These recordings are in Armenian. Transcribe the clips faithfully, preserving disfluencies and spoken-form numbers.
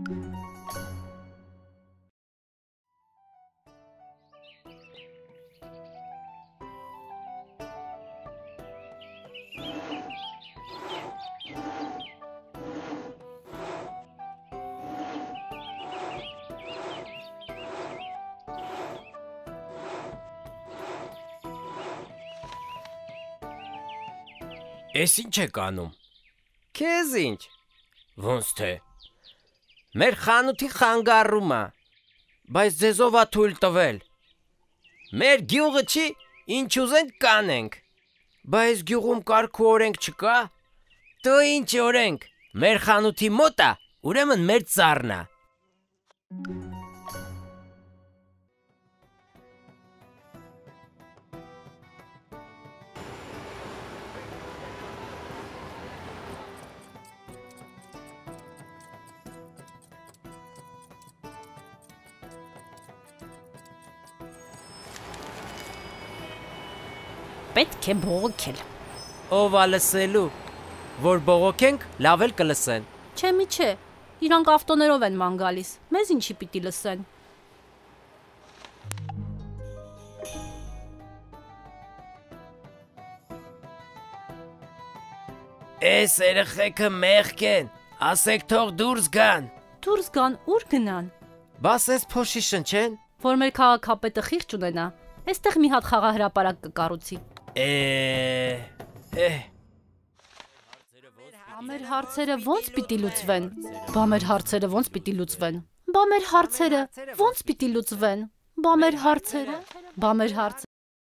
Էս ինչ եք անում։ Քեզ ինչ։ Ոնց թե։ Մեր խանութի խանգարումը։ Բայց ձեզով ա թույլ տվել։ Մեր գյուղը չի, ինչ ուզենք կանենք։ Բայց գյուղում կարգ ու օրենք չկա։ Դու ինչ օրենք։ Մեր խանութի մոտ ա, ուրեմն մեր ծառն ա։ Պետք է բողոքել։ Ով ա լսելու, որ բողոքենք, լավ էլ կլսեն։ Չէ մի չէ, իրանք ավտոներով են ման գալիս, մեզ ինչի պիտի լսեն։ Էս երեխեքը մեղք են, ասեք թող դուրս գան։ Դուրս գան, ուր գնան։ Բաս էս փոշի շնչեն։ Որ մեր քաղաքապետը խիղճ ունենա, այստեղ մի հատ խաղահրապարակ կկառուցի։ Է, է։ Բա մեր հարցերը ո՞նց պիտի լուծվեն։ Բա մեր հարցերը ո՞նց պիտի լուծվեն։ Բա մեր հարցերը ո՞նց պիտի լուծվեն։ Բա մեր հարցերը, բա մեր հարցերը։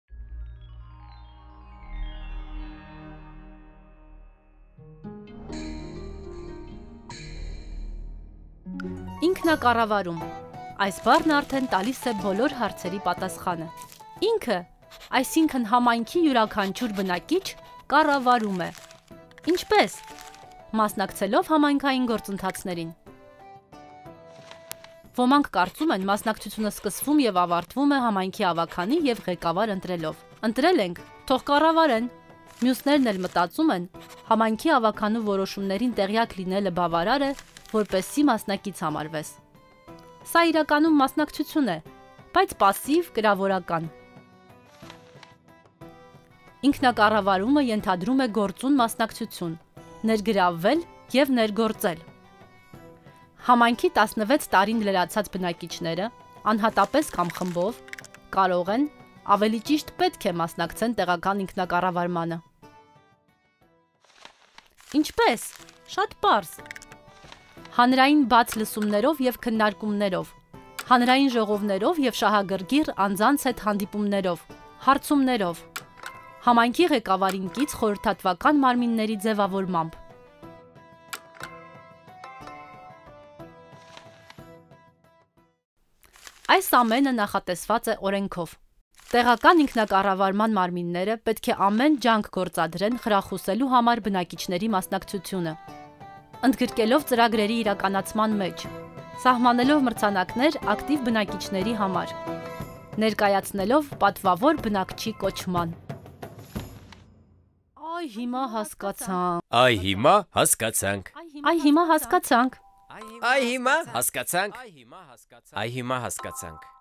Ինքնակառավարում։ Այս բառն արդեն տալիս է բոլոր հարցերի պատասխանը։ Ինքը, այսինքն համայնքի յուրաքանչյուր բնակիչ կառավարում է։ Ինչպես։ Մասնակցելով համայնքային գործընթացներին։ Ոմանք կարծում են մասնակցությունը սկսվում եւ ավարտվում է համայնքի ավագանի եւ ղեկավար ընտրելով։ Ընտրել ենք, թող կառավարեն։ Մյուսներն էլ մտածում են, համայնքի ավագանու որոշումներին տեղյակ լինելը բավարար է, որպեսզի մասնակից համարվես։ Սա իրականում մասնակցություն է, բայց պասիվ կրավորական։ Ինքնակառավարումը ենթադրում է գործուն մասնակցություն, ներգրավվել և ներգործել։ Համայնքի տասնվեց տարին լրացած բնակիչները, անհատապես կամ խմբով, կարող են, ավելի ճիշտ պետք է մասնակցեն տեղական ինքնակառավարմանը։ Ինչպես? Շատ պարզ։ Հանրային բաց լսումներով և քննարկումներով, հանրային ժողովներով և շահագրգիռ անձանց հետ հանդիպումներով, հարցումներով, համայնքի ղեկավարին կից խորհրդատվական մարմինների ձևավորմամբ։ Այս ամենը նախատեսված է օրենքով։ Տեղական ինքնակառավարման մարմինները պետք է ամեն ջանք գործադրեն խրախուսելու համար բնակիչների մասնակցությունը, ընդգրկելով ծրագրերի իրականացման մեջ, սահմանելով մրցանակներ ակտիվ բնակիչների համար, ներկայացնելով պատվավոր բնակչի կոչման։ Այ հիմա հասկացանք։ Այ հիմա հասկացանք։ Այ հիմա հասկացանք։ Այ հիմա հասկացանք։ Այ հիմա հասկացանք։